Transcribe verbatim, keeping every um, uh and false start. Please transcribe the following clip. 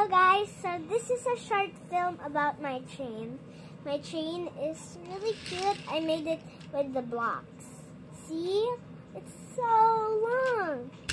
guys, so this is a short film about my train. My train is really cute. I made it with the blocks. See? It's so long.